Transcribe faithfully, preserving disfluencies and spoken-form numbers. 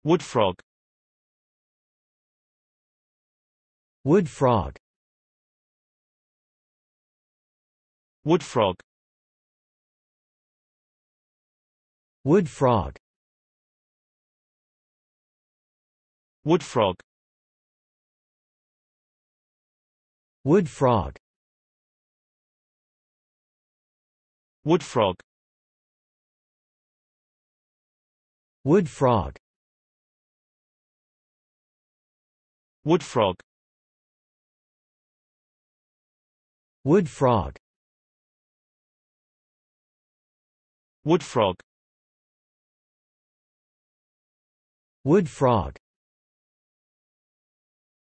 Wood frog. Wood frog. Wood frog. Wood frog. Wood frog. Wood frog. Wood frog. Wood frog. Wood frog. Wood frog. Wood frog. Wood frog.